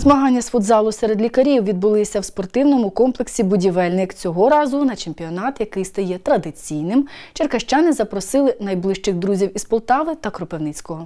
Змагання з футзалу серед лікарів відбулися в спортивному комплексі «Будівельник». Цього разу на чемпіонат, який стає традиційним, черкащани запросили найближчих друзів із Полтави та Кропивницького.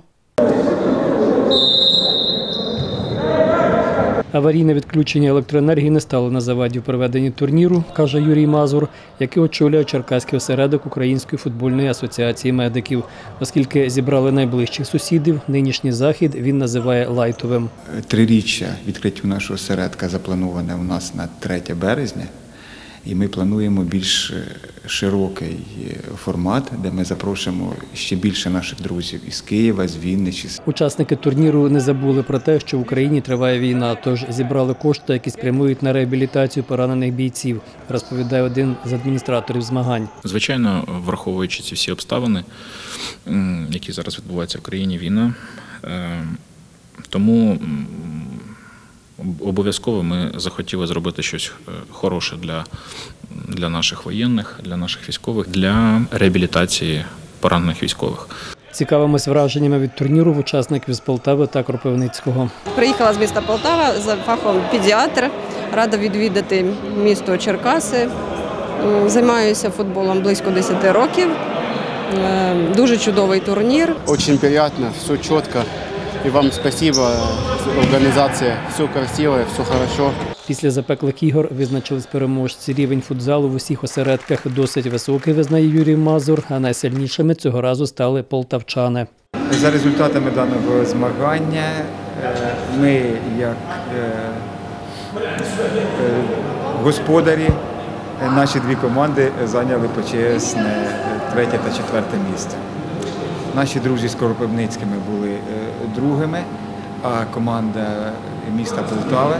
Аварійне відключення електроенергії не стало на заваді в проведенні турніру, каже Юрій Мазур, який очолює Черкаський осередок Української футбольної асоціації медиків. Оскільки зібрали найближчих сусідів, нинішній захід він називає лайтовим. Триріччя відкриття нашого осередка заплановане у нас на 3 березня. І ми плануємо більш широкий формат, де ми запрошуємо ще більше наших друзів із Києва, з Вінниці. Учасники турніру не забули про те, що в Україні триває війна, тож зібрали кошти, які спрямують на реабілітацію поранених бійців, розповідає один з адміністраторів змагань. Звичайно, враховуючи ці всі обставини, які зараз відбуваються в країні, війна, тому обов'язково ми захотіли зробити щось хороше для наших воєнних, для наших військових, для реабілітації поранених військових. Цікавимось враженнями від турніру в учасників з Полтави та Кропивницького. Приїхала з міста Полтава за фахом педіатр, рада відвідати місто Черкаси. Займаюся футболом близько 10 років. Дуже чудовий турнір. Дуже приємно, все чітко. І вам спасибо, організація, все красиво, все хорошо. Після запеклих ігор визначились переможці. Рівень футзалу в усіх осередках досить високий, визнає Юрій Мазур, а найсильнішими цього разу стали полтавчани. За результатами даного змагання ми, як господарі, наші дві команди зайняли почесне 3 та 4 місце. Наші друзі з Кропивницькими були другими, а команда міста Полтави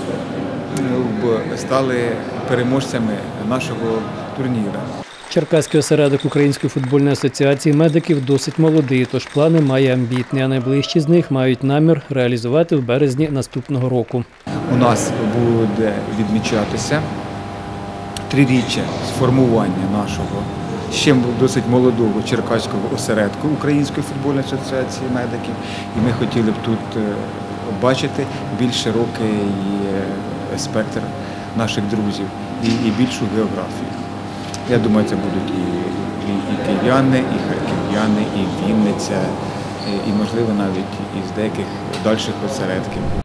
стали переможцями нашого турніру. Черкаський осередок Української футбольної асоціації медиків досить молодий, тож плани має амбітні, а найближчі з них мають намір реалізувати в березні наступного року. У нас буде відмічатися 3-річчя сформування нашого ще досить молодого Черкаського осередку Української футбольної асоціації медиків. І ми хотіли б тут бачити більш широкий спектр наших друзів і більшу географію. Я думаю, це будуть і київляни, і харків'яни, і Вінниця, і, можливо, навіть із деяких дальших осередків.